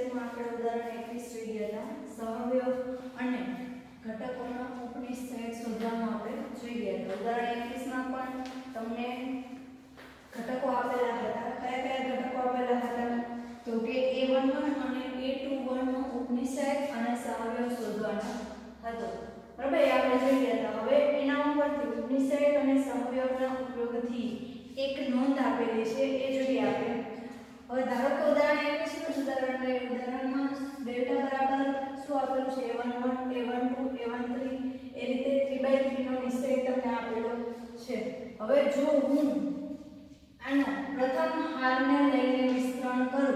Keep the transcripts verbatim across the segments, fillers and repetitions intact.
નિશ્ચયકમાં આપણે ઉદાહરણ એકવીસ જોઈ ગયા હતા સહવયવ અને ઘટકોના ઉપનિશ્ચયક શોધવાનું આપણે જોઈ ગયા હતા. ઉદાહરણ એકવીસ માં પણ તમને ઘટકો આપેલા હતા. કયા કયા ઘટકો આપેલા હતા? તો કે એ eleven અને એ twenty-one નો ઉપનિશ્ચયક અને સહવયવ શોધવાનો હતો. બરાબર, એ આપણે જોઈ ગયા હતા. હવે એના ઉપરથી ઉપનિશ્ચયક અને સહવયવના ઉપયોગથી એક નોંધ આપેલી છે એ જોઈએ આપણે. હવે ધારો કે ઉદાહરણ એકવીસ નું ઉદાહરણ લઈએ. ઉદાહરણમાં ડેલ્ટા બરાબર શું આપેલું છે? a eleven, a twelve, a thirteen એ રીતે three by three નો નિશ્ચય તમને આપેલો છે. હવે જો હું આનો પ્રથમ હારને લઈને વિસ્તરણ કરું,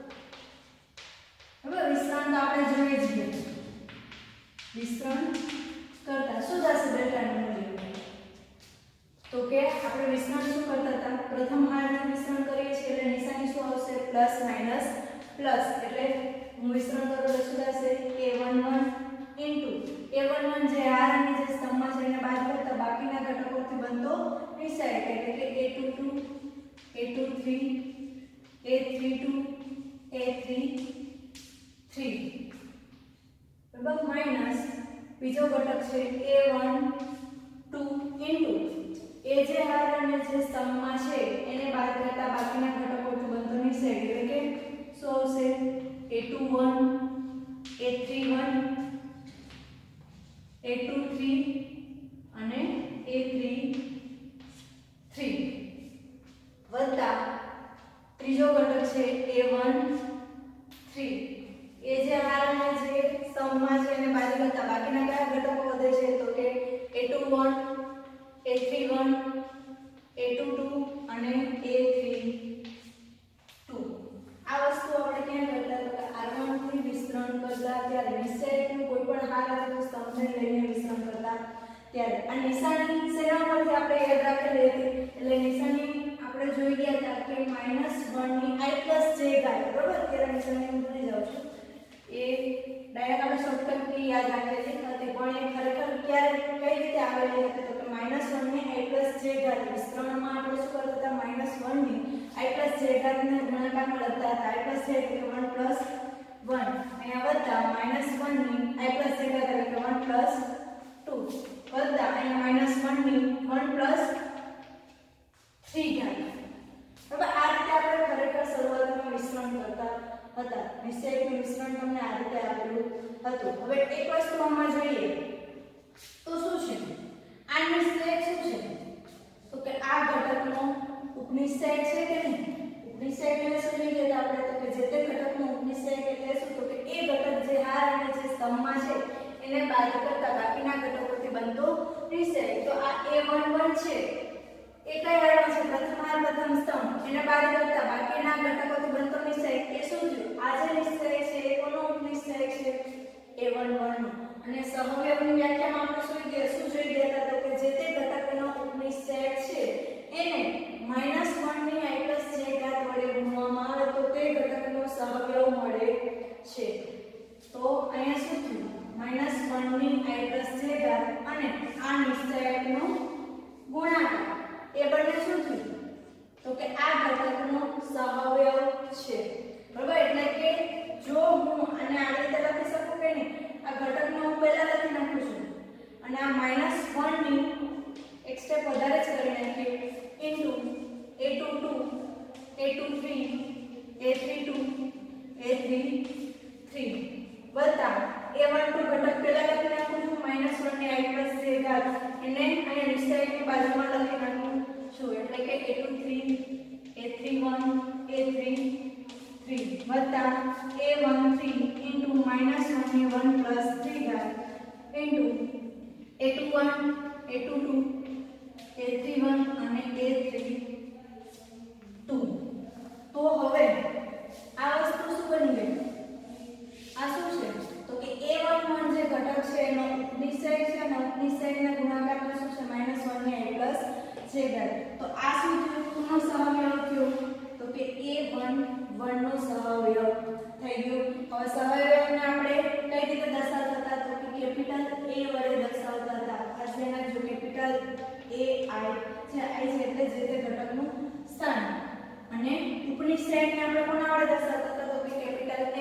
હવે વિસ્તરણ તો આપણે જોઈએ છીએ. વિસ્તરણ કરતા શું થશે ડેલ્ટાનું મૂલ્ય? તો કે આપણે વિસ્તરણ શું કરતા હતા? પ્રથમ હારનું વિસ્તરણ કરીએ છીએ એટલે નિશાની શું આવશે? Plus minus plus. એટલે હું વિસ્તરણ કરું એટલે શું થશે? a eleven into a eleven જે હાર અને જે સ્તંભમાં છે એને બાદ કરતા બાકીના ઘટકોથી બનતો નિશ્ચયક એટલે કે a twenty-two, a twenty-three, a thirty-two, a thirty-three. બરાબર, માઈનસ બીજો ઘટક છે a twelve into એ જે હાર અને જે સ્તંભમાં છે એને બાદ કરતા બાકીના ઘટકોથી બનતો નિશ્ચયક એટલે કે શું આવશે? a twenty-one, a thirty-one, a twenty-three અને a thirty-three વત્તા ત્રીજો ઘટક છે a thirteen. એ જે હાર અને જે સ્તંભમાં છે એને બાદ કરતા બાકીના કયા ઘટકો વધે છે? તો કે a twenty-one, a thirty-one, a twenty-two અને a thirty-two. આ વસ્તુ આપણે ક્યાં કરતા? તો કે આર વન થી વિસ્તરણ કરતા ત્યારે નિશ્ચયકનું કોઈ પણ હાર આવે તો સ્તંભને લઈને વિસ્તરણ કરતા ત્યારે આ નિશાની શેના પરથી આપણે યાદ રાખેલી હતી? એટલે નિશાની આપણે જોઈ ગયા હતા કે માઈનસ વન ની i પ્લસ j ઘાત. બરોબર, ત્યારે નિશાની હું ભૂલી જાઉં છું. એ ડાયરેક્ટ આપણે શોર્ટકટ થી યાદ રાખેલી હતી પણ એ ખરેખર ક્યારે કઈ રીતે આવેલી હતી? તો કે માઈનસ વન ની i પ્લસ j ઘાત. વિસ્તરણમાં આપણે શું કરતા હતા? માઈનસ વન ની i પ્લસ j ઘાત ને ગુણાકારમાં લખતા હતા. i પ્લસ j એટલે કે one પ્લસ one. અહીંયા વત્તા માઈનસ વન ની i પ્લસ j ઘાત એટલે કે one પ્લસ two વત્તા અહીંયા માઈનસ વન ની one પ્લસ three ઘાત. હવે આ રીતે આપણે ખરેખર શરૂઆતમાં વિસ્તરણ કરતા હતા. નિશ્ચયકનું વિસ્તરણ તમને આ રીતે આપેલું હતું. હવે એક વસ્તુ આમાં જોઈએ તો શું છે? આ નિશ્ચયક શું છે? તો કે આ ઘટકનો ઉપનિશ્ચયક છે કે નહીં? ઉપનિશ્ચયક એટલે શું જોઈએ આપણે? તો કે જે તે ઘટકનો ઉપનિશ્ચયક એટલે શું? તો કે એ ઘટક જે હાર અને જે સ્તંભમાં છે એને બાદ કરતા બાકીના ઘટકોથી બનતો નિશ્ચયક. તો આ a eleven છે એ કઈ હારમાં છે? પ્રથમ હાર પ્રથમ સ્તંભ એને બાદ કરતા બાકીના ઘટકોથી બનતો નિશ્ચયક. એ શું થયું? આ જે નિશ્ચયક છે એ કોનો ઉપનિશ્ચયક છે? a eleven નો. અને સહવયવની વ્યાખ્યામાં આપણે શું જોઈએ શું જોઈ ગયા હતા? તો કે જે તે ઘટકનો ઉપનિશ્ચયક છે એને માઈનસ વન ની i પ્લસ j ઘાત વડે ગુણવામાં આવે તો તે ઘટકનો સહવયવ મળે છે. તો અહીંયા શું થયું? માઈનસ વન ની i પ્લસ j ઘાત અને આ નિશ્ચયકનો ગુણાકાર એ બંને શું થયું? તો કે આ ઘટકનો સહવયવ છે. બરાબર, એટલે કે જો હું આને આ રીતે લખી શકું કે નહીં? આ ઘટકને હું પહેલા લખી નાખું છું અને આ માઈનસ વન ની એક સ્ટેપ વધારે જ કરી નાખીએ into a twenty-two, a twenty-three, a thirty-two, a thirty-three વત્તા a twelve ઘટક પહેલા લખી નાખું છું માઈનસ વન ની i પ્લસ j ઘાત એને અહીંયા નિશ્ચયકની બાજુમાં લખી નાખું છું એટલે કે a twenty-three, a thirty-one, a thirty-three વત્તા a thirteen into minus one ની one પ્લસ three ઘાત into a twenty-one, a twenty-two, a thirty-one અને a thirty-two. તો હવે આ વસ્તુ શું બની ગઈ? આ શું છે? તો કે a eleven જે ઘટક છે એનો ઉપનિશ્ચયક છે અને ઉપનિશ્ચયકના ગુણાકારમાં શું છે? માઈનસ વન ની i પ્લસ j ઘાત. તો આ શું થયું? કોનો સહવયવ થયો? તો કે a eleven નો સહવયવ થઈ ગયો. હવે સહવયવને આપણે કઈ રીતે દર્શાવતા હતા? તો કે કેપિટલ a વડે દર્શાવતા હતા. આ જેના જો કેપિટલ a i જે i છે એટલે જે તે ઘટકનું સ્થાન અને ઉપનિશ્ચયકને આપણે કોના વડે દર્શાવતા હતા? તો કે કેપિટલ a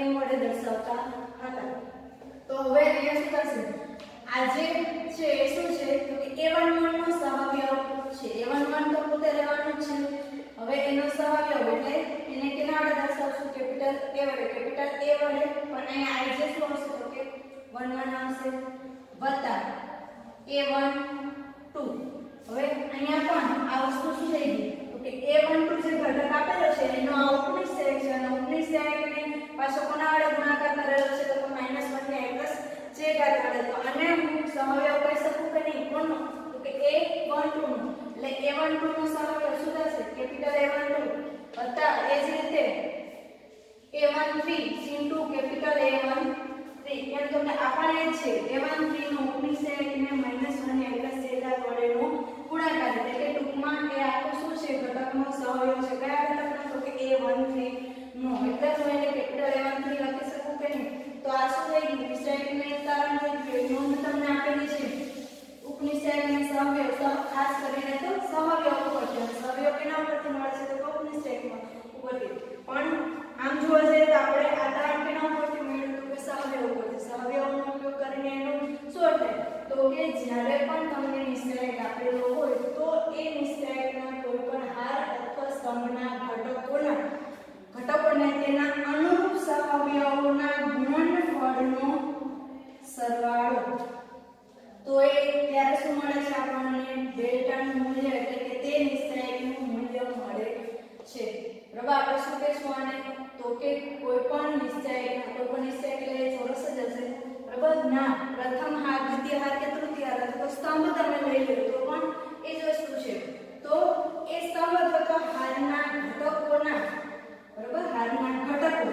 એમ વડે દર્શાવતા હતા. તો હવે અહીંયા શું થશે? આ જે છે એ શું છે તો કે એ વન વન નો સહઅવયવ છે. એ વન વન તો પોતે રહેવાનું જ છે. હવે એનો સહઅવયવ એટલે એને કેના વડે દર્શાવશું? કેપિટલ A વડે. કેપિટલ A વડે પણ અહીંયા આઈ જે શું આવશે તો કે વન વન આવશે વત્તા A one two. હવે અહીંયા પણ આ વસ્તુ શું થઈ ગઈ તો કે A one two જે ઘટક આપેલો છે એનો આ ઉપનિષ છે અને ઉપનિષ ને પાછો કોના વડે ગુણાકાર કરેલો છે તો કે માઈનસ વન ને પ્લસ જે ઘાત વડે. તો આને હું સહઅવયવ કહી શકું કે નહીં? કોનો? તો કે A one two નો. એટલે A one two નો સહઅવયવ શું થશે? કેપિટલ A one two વત્તા એ જ રીતે A one three into capital A one three. એમ તો આપણને છે A one three નો ઉપનિષ છે એને માઈનસ વન ને પ્લસ જે ઘાત વડેનો ગુણાકાર. એટલે કે ટૂંકમાં એ આખું શું છે? ઘટકનો સહઅવયવ છે. કયા ઘટકનો? તો કે A one three નો. એટલે હું એને કેપિટલ A one three લખી શકું કે નહીં? તો આ શું થઈ ગયું? નિશ્ચયકનું તારણ થઈ ગયું. નોંધ તમને આપેલી છે ઉપનિષયકને સહઅવયવ ખાસ કરીને તો સહઅવયવ ઉપરથી. સહઅવયવ કેના ઉપરથી મળે છે? તો ઉપનિષયકમાં ઉપરથી. પણ આમ જોવા જઈએ તો આપણે આ તારણ કેના ઉપરથી મેળવ્યું? તો કે સહઅવયવ ઉપરથી. સહઅવયવનો ઉપયોગ કરીને એનું શું થાય તો કે જ્યારે પણ તમને નિશ્ચયક આપેલો હોય તો એ નિશ્ચયકના કોઈ પણ હાર અથવા સ્તંભના ઘટકોના ઘટકોને તેના અનુરૂપ સહઅવયવોના ગુણનફળનો સરવાળો. તો એ ત્યારે શું મળે છે આપણને? ડેલ્ટાનું મૂલ્ય એટલે કે તે નિશ્ચયકનું મૂલ્ય મળે છે. બરાબર. આપણે શું કહેશું આને? તો કે કોઈ પણ નિશ્ચયક કોઈ પણ નિશ્ચયક એટલે ચોરસ જ હશે. બરાબર. ના, પ્રથમ હાર, દ્વિતીય હાર કે તૃતીય હાર અથવા સ્તંભ તમે લઈ લો તો પણ એ જ વસ્તુ છે. તો એ સ્તંભ અથવા તો હારના ઘટકોના બરાબર હારના ઘટકો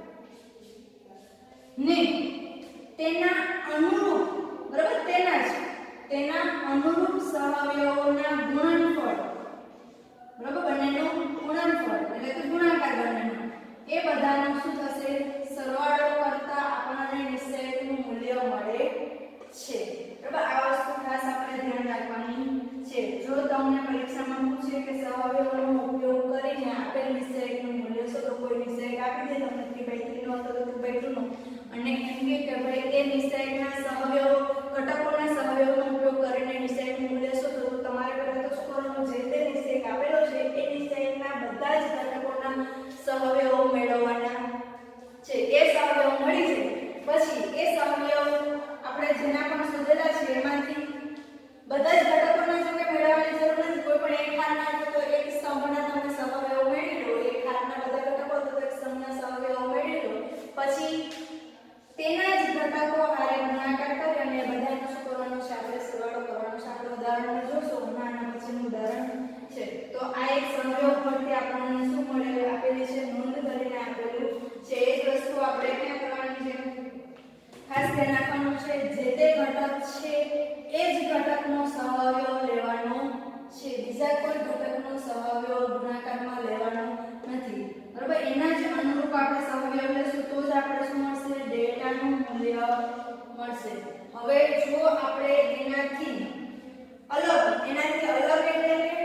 ને તેના અનુરૂપ બરાબર તેના જ તેના અનુરૂપ સહઅવયવોના ગુણનફળ બરાબર બંનેનો ગુણનફળ એટલે કે ગુણાકાર બંનેનો એ બધાનો શું થશે? સરવાળો કરતા આપણને નિશ્ચયકનું મૂલ્ય મળે છે. બરાબર. આ વસ્તુ ખાસ આપણે ધ્યાન રાખવાની છે. જો તમને પરીક્ષામાં પૂછે કે સહઅવયવોનો ઉપયોગ કરીને આપેલ નિશ્ચયકનું મૂલ્ય શું તો કોઈ નિશ્ચયક આપી દે તમને three by three નો અથવા two by two નો અને એમ કે ભાઈ એ નિશ્ચયકના સહઅવયવો ઘટકોના સહઅવયવનો ઉપયોગ કરીને નિશ્ચયકનું મૂલ્ય શું તો તમારે પહેલા તો શું કરવાનું? જે તે નિશ્ચયક આપેલો છે એ નિશ્ચયકના બધા જ ઘટકોના સહઅવયવો મેળવવાના છે. એ સહઅવયવ મળી જાય પછી એ સહઅવયવ આપણે જેના પણ શોધેલા છે એમાંથી બધા જ ઘટકોના જો કે મેળવવાની જરૂર નથી. કોઈ પણ એક હારના તો એક સ્તંભના તમે સહઅવયવ મેળવી લો. એક હારના બધા ઘટકો તો એક સ્તંભના સહઅવયવ મેળવી લો. પછી તેના જ ઘટકો હારે ગુણાકાર કરી અને બધાનો શું કરવાનો છે? આપણે સરવાળો કરવાનો છે. આપણે ઉદાહરણ જોશું હમણાં પછીનું ઉદાહરણ છે. તો આ એક સહઅવયવ પરથી આપણને શું મળે આપેલી છે? નોંધ કરીને આપેલું છે. એ જ વસ્તુ આપણે ક્યાં કરવાની છે? ખાસ ધ્યાન રાખવાનું છે. જે તે ઘટક છે એ જ ઘટકનો સહઅવયવ લેવાનો છે. બીજા કોઈ ઘટકનો સહઅવયવ ગુણાકારમાં લેવાનો નથી. બરાબર. એના જ અનુરૂપ આપણે સહઅવયવ લેશું તો જ આપણે શું મળશે? ડેલ્ટાનું મૂલ્ય મળશે. હવે જો આપણે એનાથી અલગ એનાથી અલગ એટલે કે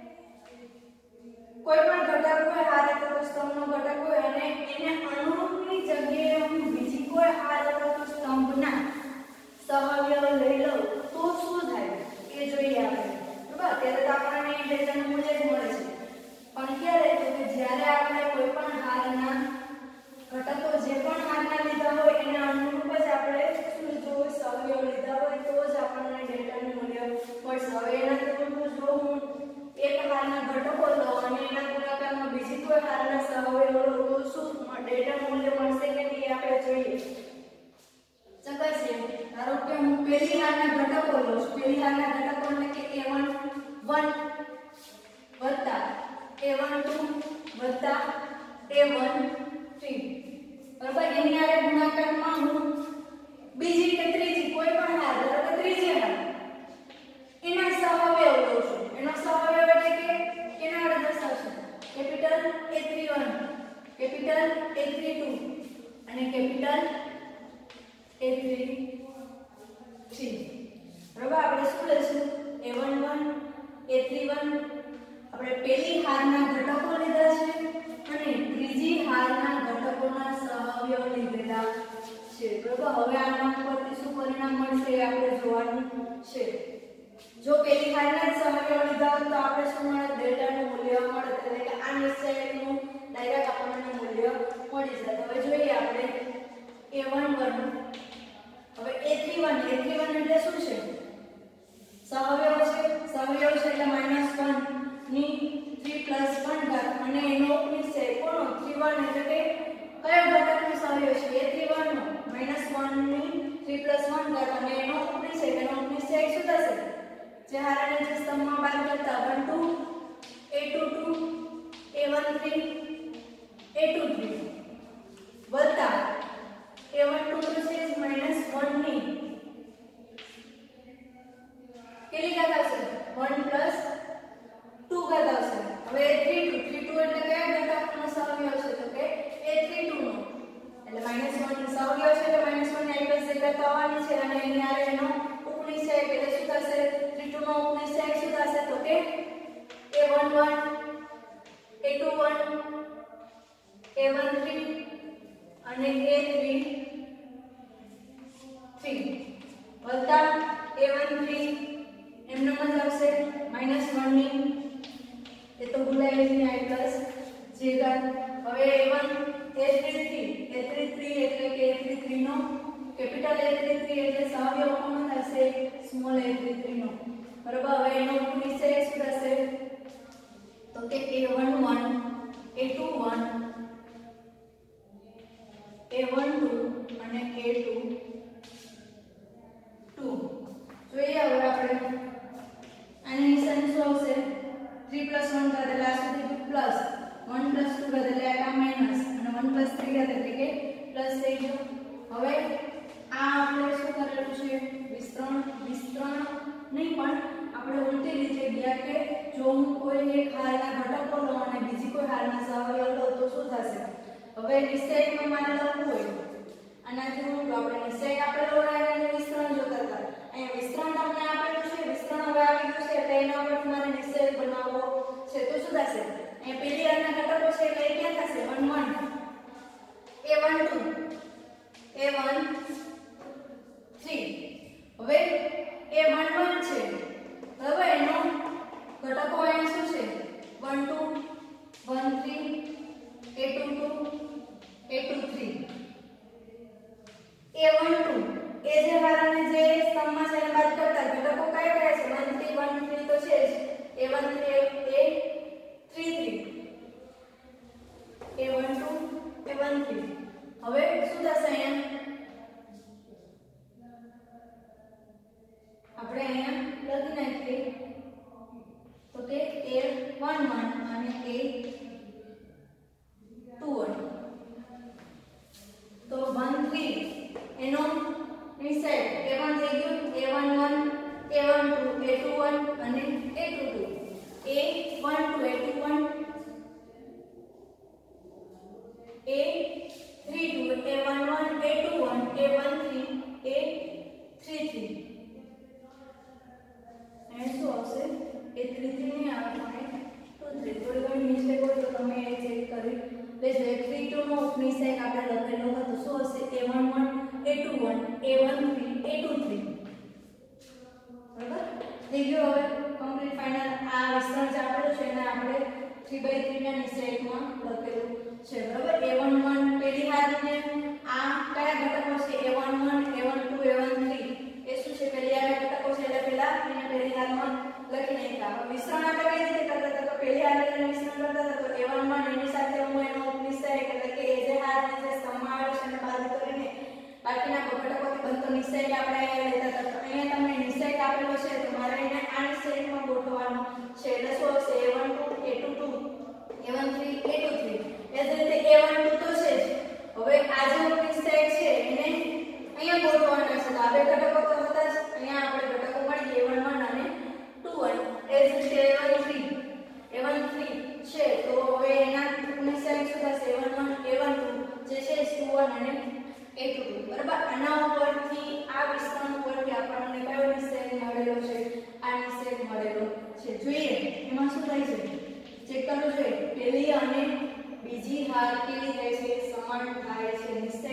કોઈ પણ ઘટક હોય હાર અથવા સ્તંભનો ઘટક હોય અને એને અનુરૂપની જગ્યાએ હું બીજી કોઈ હાર અથવા સ્તંભના સહઅવયવ લઈ લઉં તો શું થાય એ જોઈએ આપણે. બરાબર. ત્યારે તો આપણને ડેલ્ટાનું મૂલ્ય જ મળે છે. પણ ક્યારે? તો કે જ્યારે આપણે કોઈ પણ હારના ઘટકો જે પણ હારના લીધા હોય એના અનુરૂપ જ આપણે શું જો સહઅવયવ લીધા હોય તો જ આપણને ડેલ્ટાનું મૂલ્ય મળશે. હવે એનાથી ઉલટું જો હું એક હારના ઘટકો લઉં અને એના ગુણાકારમાં બીજી કોઈ હારના સહઅવયવ લઉં તો શું ડેલ્ટાનું મૂલ્ય મળશે કે નહીં આપણે જોઈએ. ચકાસીએ. ધારો કે હું પહેલી હારના ઘટકો લઉં છું. પહેલી હારના ઘટકો એટલે કે A one one વત્તા A one two વત્તા A one three. બરાબર. એની હારે ગુણાકારમાં હું બીજી કે ત્રીજી કોઈ પણ હાર ધારો કે ત્રીજી હાર એના સહઅવયવ લઉં છું. એનો સહઅવયવ એટલે કે કેના વડે દર્શાવશું? Capital A three one capital A three two અને કેપિટલ A three three. બરાબર. આપણે શું લઈશું? A one one A three one આપણે પહેલી હારના ઘટકો લીધા છે અને ત્રીજી હારના ઘટકોના સહઅવયવ સહઅવયવ લીધેલા છે બરોબર। હવે આના પરથી શું પરિણામ મળશે એ આપણે જોવાનું છે। જો પેલી હારના સહઅવયવ લીધા હોય તો આપણે શું મળે ડેલ્ટાનું મૂલ્ય મળે એટલે કે આ નિશ્ચયકનું ડાયરેક્ટ આપણને મૂલ્ય મળી જાય। હવે જોઈએ આપણે a eleven હવે a thirty-one a thirty-one એટલે શું છે સહઅવયવ છે સહઅવયવ છે એટલે માઈનસ one ની three plus one ઘાત અને એનો નિશ્ચય કોનો thirty-one એટલે કે કયો ઘટકનો સહઅવયવ છે a thirty-one નો માઈનસ one ની three plus one ઘાત અને એનો નિશ્ચય એનો નિશ્ચય શું થશે જે હારાને જે સ્તંભમાં બાદ કરતા one two a twenty-two a thirteen a twenty-three વત્તા a twelve છે માઈનસ one ની કેટલી ઘાત આવશે one plus two ઘાત આવશે। હવે a thirty-two thirty-two એટલે કયા ઘટકનો સહઅવયવ છે તો કે a thirty-two નો એટલે માઈનસ one નો સહઅવયવ છે એટલે માઈનસ one ની આઈપસ ઘાત આવવાની છે અને એની આરે એનો ઉપનિશ્ચય એટલે શું થશે thirty-two નો ઉપનિશ્ચય શું થશે તો કે a eleven a twenty-one a thirteen અને a thirty-three વત્તા a thirteen એમનો જ આવશે માઈનસ one ની એ તો ભૂલાય જ નહીં i પ્લસ j ઘાત। હવે a one a thirty-three a thirty-three એટલે કે a thirty-three no capital a thirty-three એટલે સહઅવયવ કોનો થશે સ્મોલ a thirty-three નો બરાબર। હવે એનો નિશ્ચય શું થશે તો કે a eleven a twenty-one a twelve અને a twenty-two જોઈએ હવે આપણે આની નિશાની શું આવશે three plus one ઘાત એટલે આ સુધી પ્લસ one plus two ઘાત એટલે આ માઈનસ અને one plus three ઘાત એટલે કે પ્લસ થઈ ગયું। હવે આ આપણે શું કરેલું છે વિસ્તરણ વિસ્તરણ નહીં પણ આપણે ઉલટી રીતે ગયા કે જો હું કોઈ એક હારના ઘટકો લઉં અને બીજી કોઈ હારના સહઅવયવ લઉં તો શું થશે। હવે નિશ્ચયકમાં મારે લખવું હોય આનાથી ઉલટું આપણે નિશ્ચયક આપેલો હોય અને વિસ્તરણ જોતા હતા અહીંયા વિસ્તરણ તમને આપેલું છે વિસ્તરણ હવે આવી ગયું છે એટલે એના ઉપર તમારે નિશ્ચયક બનાવવો છે તો શું થશે અહીંયા પેલી હારના ઘટકો છે એટલે ક્યાં થશે one one a twelve a thirteen હવે a eleven છે હવે એનો ઘટકો અહીંયા શું છે one two one three a twenty-two a twenty-three a twelve એ જે હારાને જે સ્તંભમાં છે એને બાદ કરતા ઘટકો કયા કયા છે one three one three તો છે જ a thirteen a thirty-three a twelve a thirteen હવે શું થશે અહીંયા આપણે અહીંયા લખી નાખીએ તો કે a eleven અને a twenty-one તો thirteen એનો નિશ્ચય a one થઈ ગયું a eleven a twelve a twenty-one અને a twenty-two a twelve a twenty-one a thirty-two a eleven a twenty-one a thirteen a thirty-three એ શું આવશે a thirty-three નહીં આવે પણ twenty-three થોડી ઘણી મિસ્ટેક હોય તો તમે એ ચેક કરી લેજો। a thirty-two નો ઉપનિશ્ચય આપણે લખેલો હતો શું હશે a eleven a twenty-one a thirteen a twenty-three બરાબર થઈ ગયો। હવે કમ્પ્લીટ ફાઇનલ આ વિસ્તરણ જે આપેલું છે એને આપણે three by three ના નિશ્ચયકમાં લખેલું છે બરાબર। a eleven પેલી હારને આ કયા ઘટકો છે a eleven a twelve a thirteen એ શું છે પેલી હાર ઘટકો છે એટલે પહેલા એને પેલી હારમાં લખી નાખ્યા। હવે વિસ્તરણ આપણે કઈ રીતે કરતા હતા તો પેલી હારને વિસ્તરણ કરતા હતા તો a eleven એની સાથે હું એનો નિશ્ચય એટલે કે એ જે હારને જે સ્તંભમાં આવેલો છે એને બાદ કરીને બાકીના ઘટકોથી બનતો નિશ્ચય આપણે અહીંયા લેતા હતા તો અહીંયા તમને નિશ્ચય આપેલો છે તો મારે એને આ નિશ્ચયમાં ગોઠવવાનો છે એટલે શું હશે a twelve a twenty-two a thirteen a twenty-three એ જ રીતે a twelve તો છે જ। હવે આ જે નિશ્ચય છે એને અહીંયા ગોઠવવાનો છે તો આ બે ઘટકો તો હતા જ અહીંયા આપણે ઘટકો મળી a eleven અને twenty-one એ જ રીતે a thirteen a thirteen છે તો હવે એના નિશ્ચય શું થશે a eleven a twelve જે છે twenty-one અને a twenty-two બરાબર। આના ઉપરથી આ વિસ્તરણ ઉપરથી આપણને કયો નિશ્ચય મળેલો છે આ નિશ્ચય મળેલો છે જોઈએ એમાં શું થાય છે ચેક કરવું જોઈએ પેલી અને બીજી હાર કેવી થાય છે સમાન થાય છે નિશ્ચય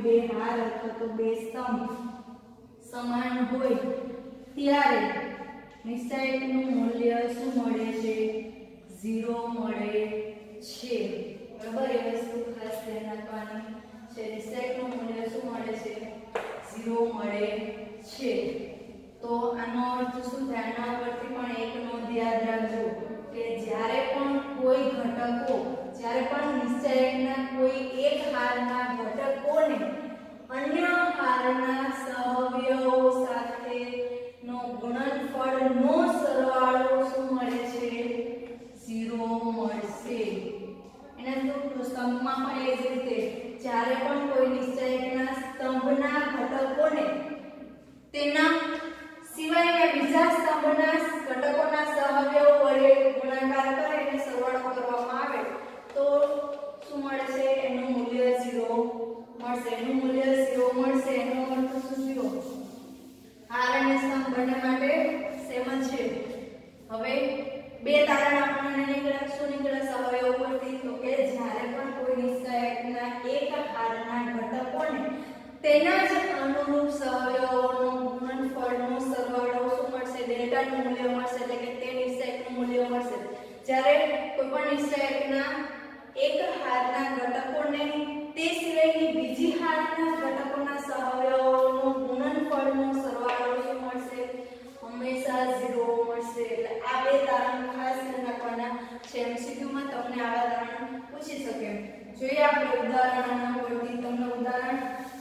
બે હાર અથવા તો બે સ્તંભ સમાન હોય ત્યારે નિશ્ચાયકનું મૂલ્ય શું મળે છે? ઝીરો મળે છે. બરાબર, એ વસ્તુ ખાસ ધ્યાન રાખવાની છે. નિશ્ચાયકનું મૂલ્ય શું મળે છે? ઝીરો મળે છે. તો આનો અર્થ શું થાય? આના પરથી પણ એક નોંધ યાદ રાખજો કે જ્યારે પણ કોઈ ઘટકો જ્યારે પણ નિશ્ચાયકના કોઈ એક હારના ઘટકોને અન્ય હારના સહઅવયવો સાથેનો ગુણનફળનો સરવાળો શું મળે છે? ઝીરો મળશે. એના તો સ્તંભમાં પણ એ જ રીતે જ્યારે પણ કોઈ નિશ્ચાયકના સ્તંભના ઘટકોને તેના સિવાયના બીજા સ્તંભના ઘટકોના સહઅવયવો વડે ગુણાકાર કરે અને સરવાળો કરવામાં આવે તો શું મળશે? એનું મૂલ્ય ઝીરો મળશે. એનું મૂલ્ય ઝીરો મળશે. એનો અર્થ શું થયો? હાર અને સ્તંભ બંને માટે સેમ જ છે. હવે બે તારણ આપણને નીકળ્યા. શું નીકળ્યા સહઅવયવો પરથી? તો કે જ્યારે પણ કોઈ નિશ્ચાયકના એક હારના ઘટકોને તેના જ અનુરૂપ સહઅવયવોનો ગુણનફળનો સરવાળો શું મળશે? ડેલ્ટાનું મૂલ્ય મળશે. એટલે કે તે નિશ્ચાયકનું મૂલ્ય મળશે. જ્યારે કોઈ પણ નિશ્ચાયકના એક હારના ઘટકોને તે સિવાયની બીજી હારના ઘટકોના સહઅવયવોનો ગુણનફળનો સરવાળો શું મળશે? હંમેશા ઝીરો મળશે. એટલે આ બે તારણ ખાસ ધ્યાન રાખવાના છે. એમસીક્યુ માં તમને આવા તારણ પૂછી શકે. જોઈએ આપણે ઉદાહરણના પરથી. તમને ઉદાહરણ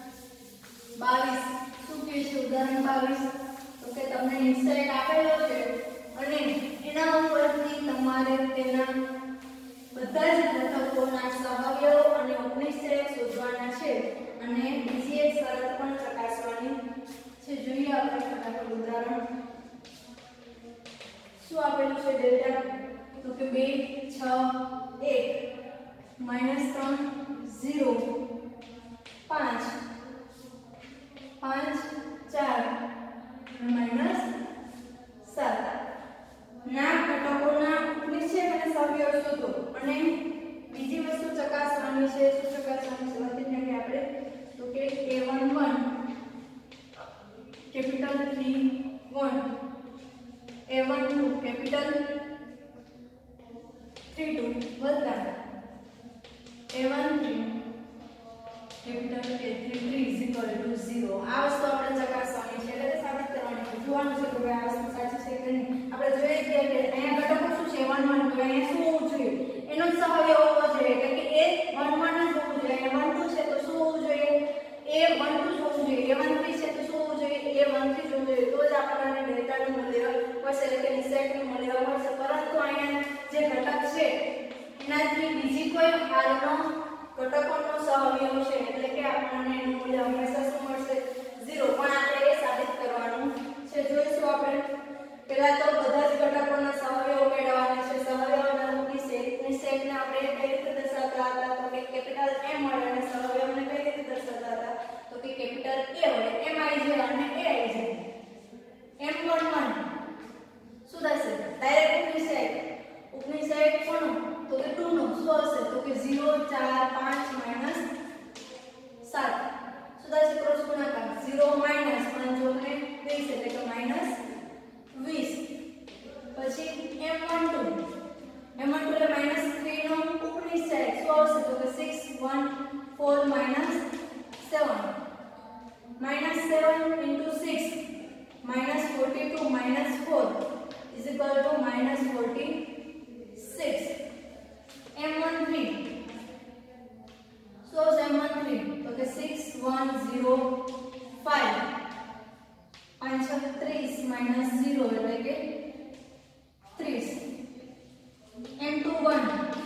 બાવીસ શું કહે છે? ઉદાહરણ બાવીસ તો કે તમને નિશ્ચાયક આપેલો છે અને એના ઉપરથી તમારે તેના બધા જ ઘટકોના સહઅવયવ અને ઉપનિશ્ચયક શોધવાના છે અને બીજી એક શરત પણ ચકાસવાની છે. જોઈએ આપણે ફટાફટ ઉદાહરણ. શું આપેલું છે? ડેલ્ટા તો કે બે છ એક માઈનસ ત્રણ ઝીરો પાંચ પાંચ ચાર માઈનસ સાત ના ઘટકોના ઉપનિશ્ચયક અને સહઅવયવ શોધો. અને બીજી વસ્તુ ચકાસવાની છે. શું ચકાસવાની છે? વર્તન આપણે તો કે a one one capital three one a one two capital three two વત્તા a one three capital K three three is equal to zero. આ વસ્તુ આપણે ચકાસવાની છે. એટલે કે સાબિત કરવાની છે. જોવાનું છે કે ભાઈ આ વસ્તુ સાચી છે કે નહીં. આપણે જોઈએ છીએ કે અહીંયા ઘટકો શું છે? વન વન તો અહીંયા શું હોવું જોઈએ? એનો સહઅવયવ હોવો જોઈએ. એટલે કે એ વન વન જ હોવું જોઈએ. અહીંયા વન ટુ છે તો શું હોવું જોઈએ? એ વન ટુ જ હોવું જોઈએ. એ વન થ્રી છે તો શું હોવું જોઈએ? એ વન થ્રી જ હોવું જોઈએ. તો જ આપણને ડેલ્ટાનું મૂલ્ય મળશે. એટલે કે નિશ્ચાયકનું મૂલ્ય મળશે. પરંતુ અહીંયા જે ઘટક છે એનાથી બીજી કોઈ હારનો ઘટકોનો સહઅવયવ છે એટલે કે આપણને એનું મૂલ્ય હંમેશા શું મળશે? ઝીરો. પણ આપણે એ સાબિત કરવાનું છે. જોઈશું આપણે. પહેલા તો બધા જ ઘટકોના સહઅવયવ મેળવવાના છે. સહઅવયવના નિશ્ચાયકને આપણે કઈ રીતે દર્શાવતા હતા? તો કે કેપિટલ એમ વડે. અને સહઅવયવને કઈ રીતે દર્શાવતા હતા? તો કે કેપિટલ એ વડે. એમ આવી જાય અને એ આવી જાય. એમ વન વન શું થશે? ડાયરેક્ટ ઉપનિશ્ચાયક. ઉપનિશ્ચાયક કોનો? તો કે ટુ નો. શું હશે? તો કે ઝીરો ચાર પાંચ માઈનસ સાત. શું થશે? ક્રોસ ગુણાકાર. ઝીરો માઈનસ પણ જોને વીસ એટલે કે માઈનસ વીસ. પછી M one two M one two એટલે માઈનસ થ્રી નો ઉપનિશ્ચાયક. શું આવશે? તો કે six one four minus seven. Minus seven into six minus forty two minus four is equal to minus forty six. M one three so M one three તો કે six one zero five. પાંચ ત્રીસ minus zero એટલે કે ત્રીસ. M two one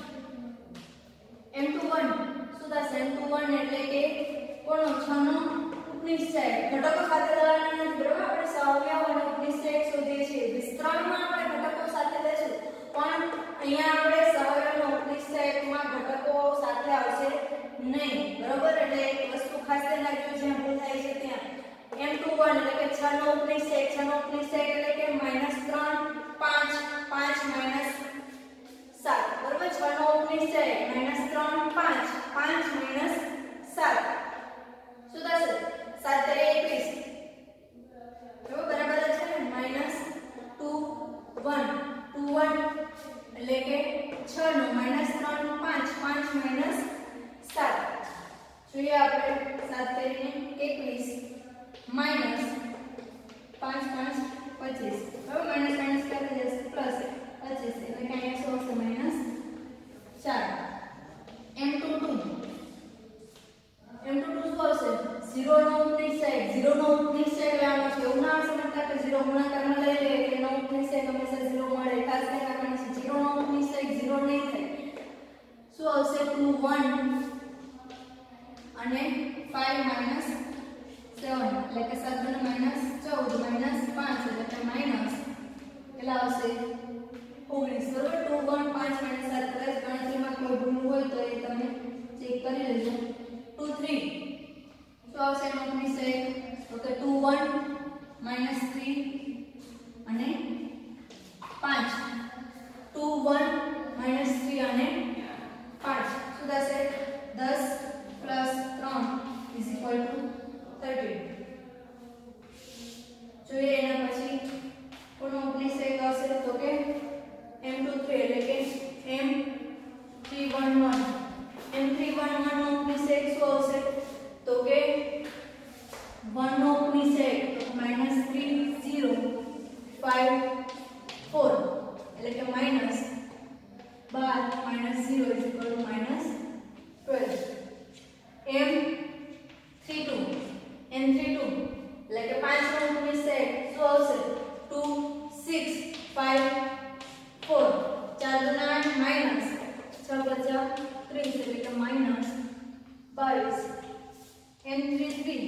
M two one શું થશે? એમ two one એટલે કે કોનો? છ નો ઉપનિશ્ચાયક. ઘટકો સાથે લેવાના નથી. બરાબર, આપણે સહઅવયવ અને ઉપનિશ્ચાયક શોધીએ છીએ. વિસ્તરણમાં આપણે ઘટકો સાથે લેશું પણ અહીંયા આપણે સહઅવયવ અને ઉપનિશ્ચાયકમાં ઘટકો સાથે આવશે નહીં. બરાબર, એટલે એક વસ્તુ ખાસ ધ્યાન રાખજો જ્યાં ભૂલ થાય છે ત્યાં. એમ ટુ વન એટલે કે છ નો ઉપનિશ્ચાયક. છ નો ઉપનિશ્ચાયક એટલે કે માઈનસ ત્રણ પાંચ પાંચ માઈનસ સાત. બરાબર, છ નો ઉપનિશ્ચાયક માઈનસ ત્રણ પાંચ પાંચ માઈનસ સાત. શું સાત તેરી એકવીસ તો બરાબર છે ને minus two one two one એટલે કે છ નો માઈનસ ત્રણ પાંચ પાંચ માઈનસ સાત જોઈએ આપણે સાત તેરી એકવીસ માઈનસ પાંચ પાંચ પચીસ હવે માઈનસ માઈનસ કરી જશે પ્લસ પચીસ એટલે કે અહીંયા સો છે માઈનસ ચાર m two two m two two શું હશે ઝીરો નો નિશ્ચય ઝીરો નો નિશ્ચય લેવાનો છે એવું ના સમજતા કે ઝીરો ગુણાકારમાં લઈ લે કે નો નિશ્ચય હંમેશા ઝીરો મળે ખાસ કરીને આપણને ઝીરો નો નિશ્ચય ઝીરો નહીં થાય શું આવશે ટુ વન અને ફાઈવ માઈનસ સેવન એટલે કે સાત દુ માઈનસ ચૌદ માઈનસ પાંચ એટલે કે માઈનસ કેટલા આવશે ઓગણીસ બરોબર ટુ વન પાંચ માઈનસ સાત કદાચ ગણતરીમાં કોઈ ભૂલ હોય તો એ તમે ચેક કરી લેજો ટુ થ્રી શું આવશે એનો નિશ્ચય તો કે ટુ વન માઈનસ થ્રી અને પાંચ ટુ વન માઈનસ થ્રી અને પાંચ શું થશે દસ પ્લસ ત્રણ ઇઝ ઇક્વલ ટુ થર્ટી જોઈએ એના પછી કોનો નિશ્ચય આવશે તો કે m ટુ થ્રી એટલે કે m three one one m three one one નો નિશ્ચય શું આવશે તો કે વન નો નિશ્ચય minus three zero five four એટલે કે માઈનસ બાર minus zero is equal to minus twelve m three two m three two એટલે કે પાંચ નો નિશ્ચય શું આવશે ટુ સિક્સ ફાઈવ फोर चार दुना माइनस छ बचा तीस એટલે કે માઈનસ બાવીસ m three three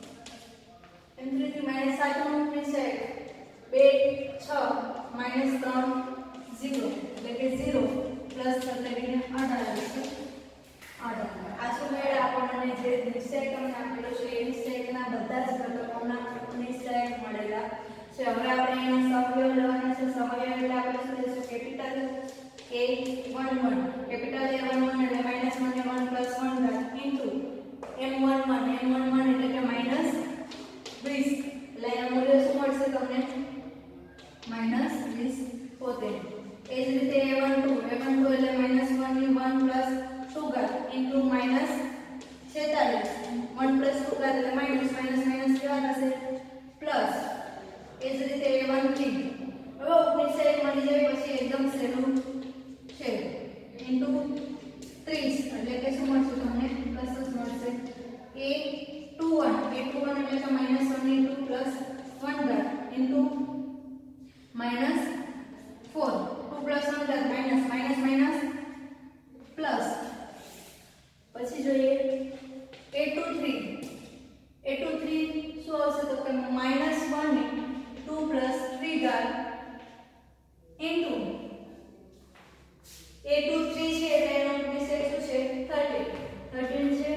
m three three minus सात નો નિશ્ચય બે છ માઈનસ ત્રણ ઝીરો એટલે કે ઝીરો પ્લસ એટલે કે અઢાર આવશે અઢાર આ શું મેળ આપણને જે નિશ્ચય તમને આપેલો છે એ નિશ્ચયના બધા જ ઘટકોના નિશ્ચય મળેલા છે હવે આપણે એના સહવયવ લેવાના છે સહવયવ એટલે આપણે શું લેશું capital A one one capital A one one એટલે માઈનસ one ને one પ્લસ one ઘાત into m one one m one one એટલે કે માઈનસ વીસ એટલે એનું મૂલ્ય શું મળશે તમને માઈનસ વીસ પોતે એ જ રીતે A one two A one two એટલે માઈનસ one ની one પ્લસ two ઘાત ઇન્ટુ માઈનસ છેતાલીસ one પ્લસ two ઘાત એટલે માઈનસ માઈનસ માઈનસ કેવા થશે પ્લસ એ જ રીતે A one three હવે નિશ્ચય મળી જાય પછી એકદમ સહેલું છે ઇન્ટુ ત્રીસ એટલે કે શું મળશે તમને પ્લસ જ મળશે A two one A two one એટલે કે minus one into plus one ઘાત into minus four two plus one ઘાત માઈનસ માઈનસ માઈનસ પ્લસ પછી જોઈએ A two three A two three શું આવશે તો કે માઈનસ one ને two plus three ઘાત into A two three છે એટલે એનો નિશ્ચય શું છે thirteen thirteen છે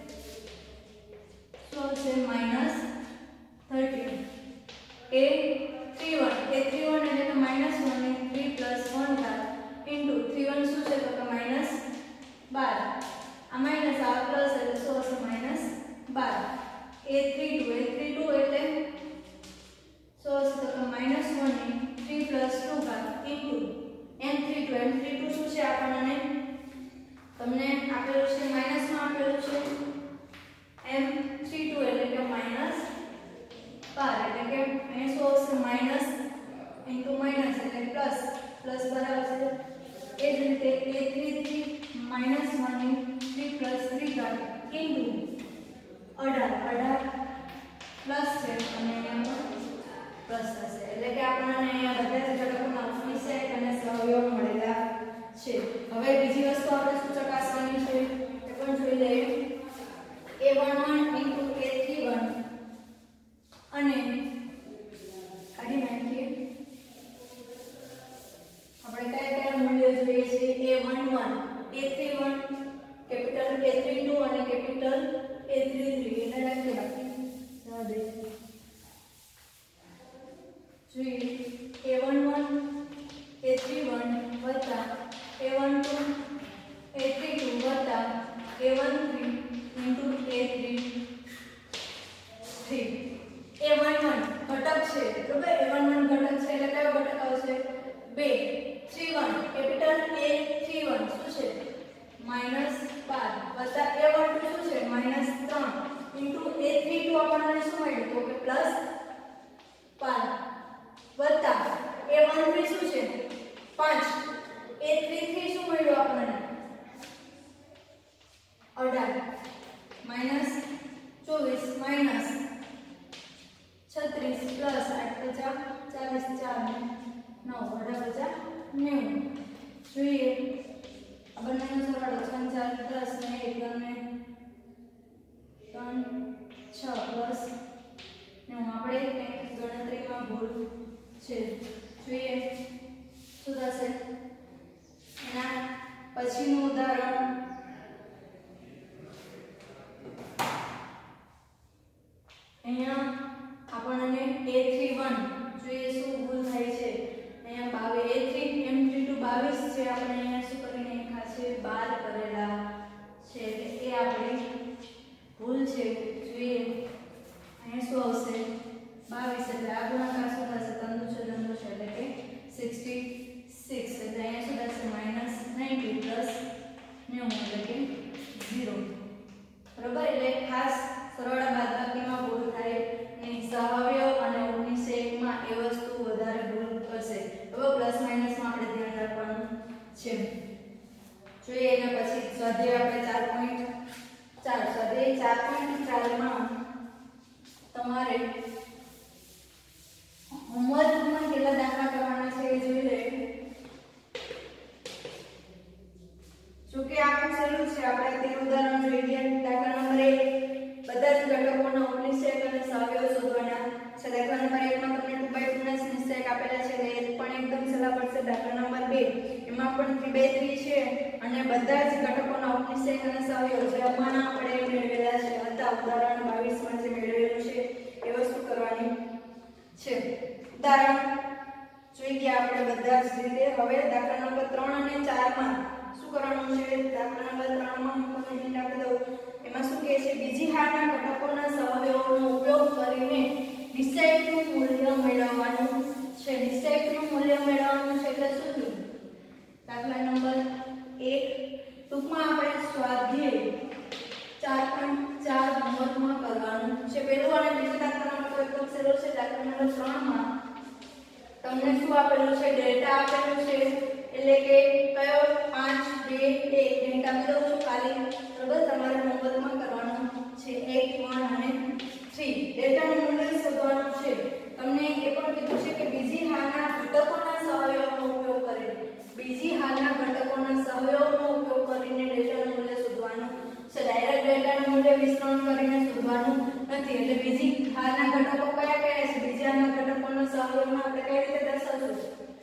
શું છે minus thirteen A three one A three one એટલે કે minus one ને three plus one ઘાત into three one શું છે તો કે minus બાર આ minus આ plus એટલે શું હશે minus bar A three two A three two એટલે so so minus one ને three plus two ઘાત into m three two m three two શું છે આપણને તમને આપેલું છે માઈનસ માં આપેલું છે m three two એટલે કે માઈનસ બાર એટલે કે અહીં શું હશે માઈનસ into માઈનસ એટલે પ્લસ પ્લસ બરાબર છે એ જ રીતે A three three minus one ને three plus three ઘાત into અઢાર અઢાર પ્લસ છે અને અહીંયા પ્લસ થશે એટલે કે આપણને અહીંયા બધા જ ઘટકોના નિશ્ચય અને સહવયવ મળેલા છે હવે બીજી વસ્તુ આપણે શું ચકાસવાની છે એ પણ જોઈ લઈએ A one one into A three one અને કાઢી નાખીએ આપણે કયા કયા મૂલ્યો જોઈએ છે A one one A three one capital A three two અને કેપિટલ A three three એને રાખી બાકી જવા દે જોઈએ A one one A three one વત્તા A one two A three two વત્તા A one three into A three minus બાર વત્તા a one two શું છે માઈનસ ત્રણ ઇન્ટુ એ થ્રી ટુ આપણને શું મળ્યું તો કે પ્લસ બાર વત્તા એ વન થ્રી શું છે પાંચ એ થ્રી થ્રી શું મળ્યું આપણને અઢાર માઈનસ ચોવીસ માઈનસ છત્રીસ પ્લસ આઠ પચાસ ચાલીસ ચાર નવ અઢાર પચાસ નેવું જોઈએ આ બંનેનો સરવાળો છ ચાર દસ ને એક અને ત્રણ છ પ્લસ નેવું આપણે કંઈક ગણતરીમાં ભૂલ છે જોઈએ શું થશે એના પછીનું ઉદાહરણ અહીંયા આપણને એ થ્રી વન જોઈએ શું ભૂલ થાય છે અહીંયા બાવીસ a three M three two બાવીસ છે આપણે અહીંયા શું કરીને લખ્યા છે બાર કરેલા છે એટલે એ આપણી ભૂલ છે જોઈએ અહીંયા શું આવશે બાવીસ એટલે આ ગુણાકાર શું થશે તંદુ છે તંદુ છે એટલે કે સિક્સટી સિક્સ એટલે અહીંયા શું થશે માઈનસ નાઇન્ટી પ્લસ નેવું એટલે કે ઝીરો બરાબર એટલે ખાસ સરવાળા બાદબાકીમાં ભૂલ થાય નહીં સહઅવયવ અને ઓગણીસ એક માં એ વસ્તુ વધારે ભૂલ કરશે હવે પ્લસ માઈનસ માં આપણે ધ્યાન રાખવાનું છે જોઈએ એના પછી સ્વાધ્યાય આપણે ચાર પોઈન્ટ ચાર સ્વાધ્યાય ચાર પોઈન્ટ ચાર માં તમારે હોમવર્કમાં કેટલા દાખલા કરવાના છે એ જોઈ લે જો કે આ સહેલું છે આપણે તે ઉદાહરણ જોઈ ગયા દાખલા નંબર એક બધા જ ઘટકોના ઓગણીસ એક અને સહઅવયવ શોધવાના છે દાખલા નંબર એક માં તમને ટુ બાય ટુ ના નિશ્ચયક આપેલા છે એ પણ એકદમ સહેલા પડશે દાખલા નંબર બે એમાં પણ થ્રી બાય થ્રી છે અને બધા જ ઘટકોના ઓગણીસ એક અને સહઅવયવ જે અમાના આપણે મેળવેલા છે હતા ઉદાહરણ બાવીસ માં જે મેળવેલું છે એ વસ્તુ કરવાની છે ઉદાહરણ જોઈ ગયા આપણે બધા જ રીતે હવે દાખલા નંબર ત્રણ અને ચાર માં શું કરવાનું છે દાખલા નંબર ત્રણ માં હું તમને હિન્ટ આપી દઉં એમાં શું કહે છે બીજી હારના ઘટકોના સહઅવયવોનો ઉપયોગ કરીને નિશ્ચયકનું મૂલ્ય મેળવવાનું છે નિશ્ચયકનું મૂલ્ય મેળવવાનું છે એટલે શું થયું દાખલા નંબર એક ટૂંકમાં આપણે સ્વાધ્યાય ચાર પોઈન્ટ ચાર હોમવર્કમાં કરવાનું છે પહેલું અને બીજું દાખલા નંબર એકદમ સહેલો છે દાખલા નંબર ત્રણ માં તમને શું આપેલું છે ડેલ્ટા આપેલું છે એટલે કે કયો પાંચ બે એક ડેલ્ટા આપી દઉં છું ખાલી બરાબર તમારે હોમવર્કમાં કરવાનું છે એક વન અને થ્રી ડેલ્ટાનું મૂલ્ય શોધવાનું છે તમને એ પણ કીધું છે કે બીજી હાલના ઘટકોના સહઅવયવનો ઉપયોગ કરીને બીજી હાલના ઘટકોના સહઅવયવનો ઉપયોગ કરીને ડેલ્ટાનું મૂલ્ય શોધવાનું છે ડાયરેક્ટ ડેલ્ટાનું મૂલ્ય વિસ્તરણ કરીને શોધવાનું નથી એટલે બીજી હાલના ઘટકો કયા કયા છે બીજી હાલના ઘટકોના સહઅવયવને આપણે કઈ રીતે દર્શાવશું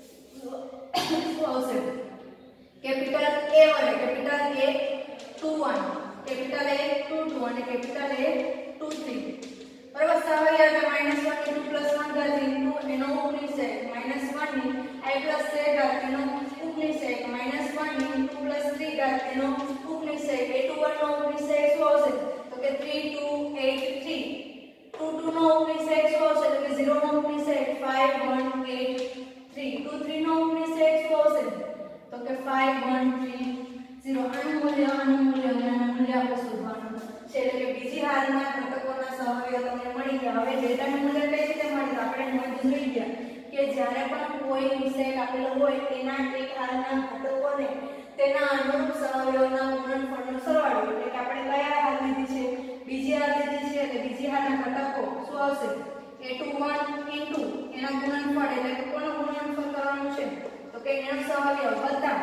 શું આવશે કેપિટલ A વડે કેપિટલ A ટુ વન કેપિટલ A ટુ ટુ અને કેપિટલ A ટુ થ્રી બરાબર સહઅવયવ એટલે minus one into plus one ઘાત ઇન્ટુ એનો ઓગણીસ એક માઈનસ વન ની i પ્લસ a ઘાત એનો ઓગણીસ એક minus one into plus three ઘાત એનો ઓગણીસ એક a ટુ વન નો ઓગણીસ એક શું આવશે તો કે three two eight three two two નો ઓગણીસ એક શું આવશે તો કે ઝીરો નો ઓગણીસ એક five one eight three two three નો ઓગણીસ એક શું આવશે તો કે ફાઈવ વન થ્રી ઝીરો આનું મૂલ્ય આનું મૂલ્ય અને આનું મૂલ્ય આપણે શોધવાનું છે એટલે કે બીજી હાલના ઘટકોના સહઅવયવ તમને મળી ગયા હવે ડેટાનું મૂલ્ય કઈ રીતે મળે તો આપણે નોંધ જોઈ ગયા કે જ્યારે પણ કોઈ નિશ્ચયક આપેલો હોય તેના એક હાલના ઘટકોને તેના અનુરૂપ સહઅવયવના ગુણનફળનો સરવાળો એટલે કે આપણે કયા હાલ લીધી છે બીજી હાલ લીધી છે એટલે બીજી હાલના ઘટકો શું આવશે a ટુ વન ઇન્ટુ એના ગુણનફળ એટલે કે કોનું ગુણનફળ કરવાનું છે તો કે એનો સહઅવયવ વત્તા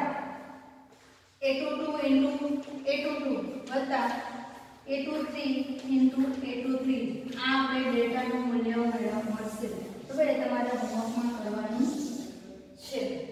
a two two into a two two વત્તા a two three into a two three આ આપણે ડેટાનું મૂલ્ય મેળવવા મળશે તો ભાઈ તમારે હોમવર્કમાં કરવાનું છે